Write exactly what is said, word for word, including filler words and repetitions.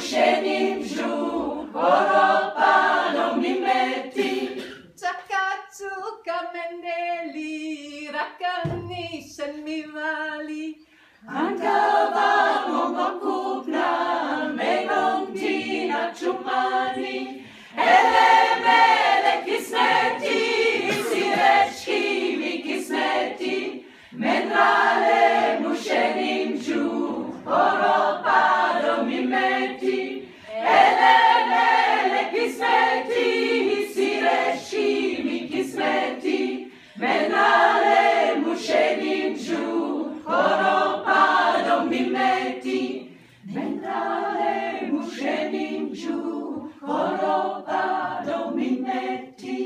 mushenim żu, poropaną mi meti. Czakaczuka mendeli, rakani shen mivali. Ankawamo makupna, menon tina czumani. Ele mele kismeti, sireczki mi kismeti. Menrale mushenim żu, poropadą mi meti. Ele mele kismeti, sireczki mi kismeti. Menrale mushenim żu, poropadą mi meti. Menrale mushenim żu, poropadą mi meti.